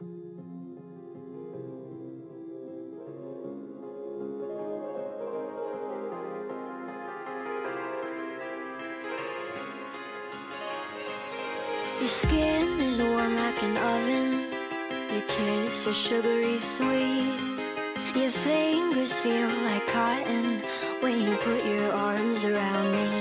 Your skin is warm like an oven. Your kiss is sugary sweet. Your fingers feel like cotton when you put your arms around me.